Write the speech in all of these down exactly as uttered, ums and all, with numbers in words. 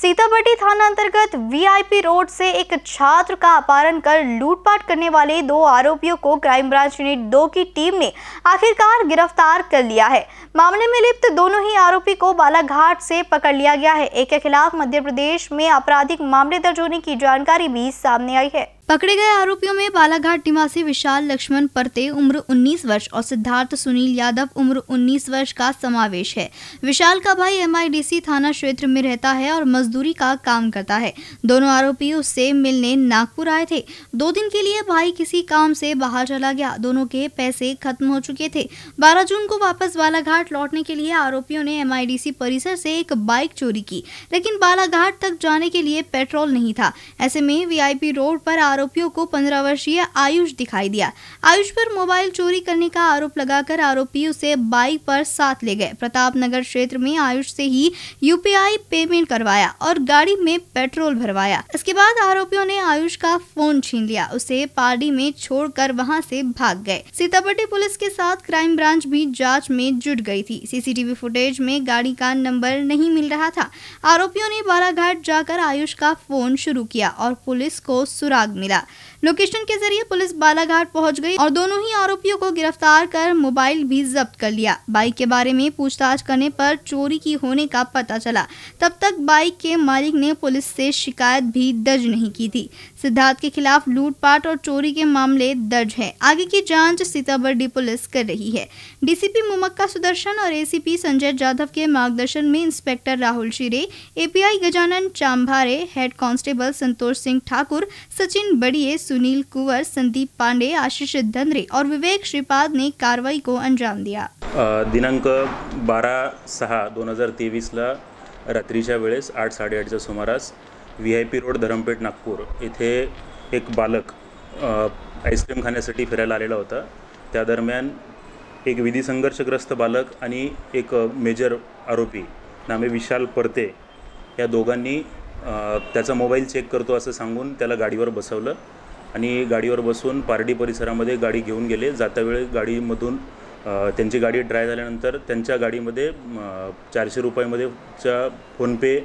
सीताबर्डी थाना अंतर्गत VIP road से एक छात्र का अपहरण कर लूटपाट करने वाले दो आरोपियों को क्राइम ब्रांच यूनिट दो की टीम ने आखिरकार गिरफ्तार कर लिया है। मामले में लिप्त दोनों ही आरोपी को बालाघाट से पकड़ लिया गया है। एक के खिलाफ मध्य प्रदेश में आपराधिक मामले दर्ज होने की जानकारी भी सामने आई है। पकड़े गए आरोपियों में बालाघाट निवासी विशाल लक्ष्मण परते उम्र उन्नीस वर्ष और सिद्धार्थ सुनील यादव उम्र उन्नीस वर्ष का समावेश है। विशाल का भाई एमआईडीसी थाना क्षेत्र में रहता है और मजदूरी का काम करता है। दोनों आरोपी उससे मिलने नागपुर आए थे। दो दिन के लिए भाई किसी काम से बाहर चला गया। दोनों के पैसे खत्म हो चुके थे। बारह जून को वापस बालाघाट लौटने के लिए आरोपियों ने एमआईडीसी परिसर से एक बाइक चोरी की, लेकिन बालाघाट तक जाने के लिए पेट्रोल नहीं था। ऐसे में वीआईपी रोड पर आरोपियों को पंद्रह वर्षीय आयुष दिखाई दिया। आयुष पर मोबाइल चोरी करने का आरोप लगाकर आरोपी उसे बाइक पर साथ ले गए। प्रताप नगर क्षेत्र में आयुष से ही यूपीआई पेमेंट करवाया और गाड़ी में पेट्रोल भरवाया। इसके बाद आरोपियों ने आयुष का फोन छीन लिया, उसे पार्टी में छोड़कर वहां से भाग गए। सीताबर्डी पुलिस के साथ क्राइम ब्रांच भी जांच में जुट गई थी। सीसीटीवी फुटेज में गाड़ी का नंबर नहीं मिल रहा था। आरोपियों ने बालाघाट जाकर आयुष का फोन शुरू किया और पुलिस को सुराग मिला। लोकेशन के जरिए पुलिस बालाघाट पहुंच गई और दोनों ही आरोपियों को गिरफ्तार कर मोबाइल भी जब्त कर लिया। बाइक के बारे में पूछताछ करने पर चोरी की होने का पता चला। तब तक बाइक के मालिक ने पुलिस से शिकायत भी दर्ज नहीं की थी। सिद्धार्थ के खिलाफ लूटपाट और चोरी के मामले दर्ज है। आगे की जांच सीताबर्डी पुलिस कर रही है। डीसीपी मुमक्का सुदर्शन और एसीपी संजय जाधव के मार्गदर्शन में inspector Rahul Shire, API Gajanan Chambhare, head constable Santosh Singh Thakur, Sachin Badiye, Sunil Kunwar, Sandeep Pande, Ashish Dhandre और विवेक श्रीपाद ने कार्रवाई को अंजाम दिया। दिनांक बारा सहा दोन हजार तेवीसला रात्रीच्या वेळेस आठ साडेआठच्या सुमारास V I P road Dharampeth Nagpur येथे एक बालक आईस्क्रीम खाण्यासाठी फिरायला आलेला होता। त्या दरम्यान एक विधी संघर्षग्रस्त बालक आणि एक मेजर आरोपी नामे विशाल परते या दोघांनी त्याचा मोबाईल चेक करतो असं सांगून त्याला गाडीवर बसवलं आणि गाडीवर बसून पारडी परिसरामध्ये गाडी घेऊन गेले। जाता वेळी गाडीमधून त्यांची गाडी ड्राय झाल्यानंतर त्यांच्या गाडीमध्ये चारशे रुपयामध्येच्या फोनपे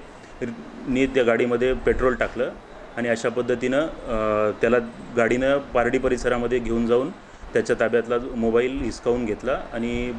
नी त्या गाडीमध्ये पेट्रोल टाकलं आणि अशा पद्धतीनं त्याला गाडीनं पारडी परिसरामध्ये घेऊन जाऊन त्याच्या ताब्यातला मोबाईल हिसकावून घेतला आणि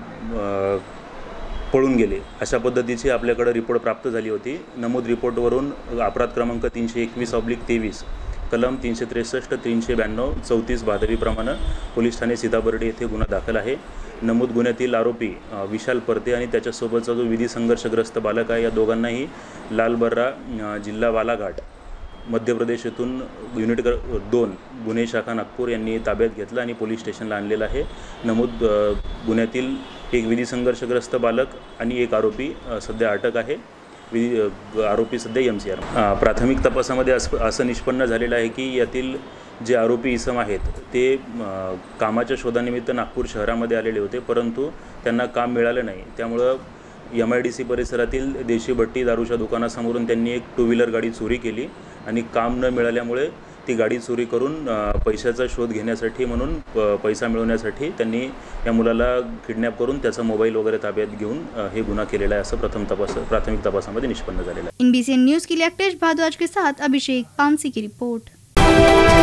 पळून गेले। अशा पद्धतीची आपल्याकडे रिपोर्ट प्राप्त झाली होती। नमूद रिपोर्टवरून अपराध क्रमांक तीनशे एकवीस ऑब्लिक तेवीस कलम तीनशे त्रेसष्ट तीनशे ब्याण्णव चौतीस भादवीप्रमाणे पोलीस ठाणे सीताबर्डी येथे गुन्हा दाखल आहे। नमूद गुन्ह्यातील आरोपी विशाल परते आणि त्याच्यासोबतचा जो विधी संघर्षग्रस्त बालक आहे या दोघांनाही लालबर्रा जिल्हा बालाघाट मध्य प्रदेश येथून युनिट दोन गुन्हे शाखा नागपूर यांनी ताब्यात घेतलं आणि पोलीस स्टेशनला आणलेलं आहे। नमूद गुन्ह्यातील एक विधी संघर्षग्रस्त बालक आणि एक आरोपी सध्या अटक आहे। आरोपी सध्या एम सी आर प्राथमिक तपासामध्ये असं निष्पन्न झालेलं आहे की यातील जे आरोपी इसम आहेत ते कामाच्या शोधानिमित्त नागपूर शहरामध्ये आलेले होते, परंतु त्यांना काम मिळालं नाही। त्यामुळं एम आय डी सी परिसरातील देशी भट्टी दारूच्या दुकानासमोरून त्यांनी एक टू व्हीलर गाडी चोरी केली आणि काम न मिळाल्यामुळे ती गाडी चोरी करून पैशाचा शोध घेण्यासाठी म्हणून पैसा मिळवण्यासाठी त्यांनी या मुलाला किडनॅप करून त्याचा मोबाईल वगैरे ताब्यात घेऊन हे गुन्हा केलेला आहे असं प्रथम तपास प्राथमिक तपासामध्ये निष्पन्न झालेलं आहे। एनबीसी न्यूज़ के लिए अक्टेश भारद्वाज के साथ अभिषेक पानसी की रिपोर्ट।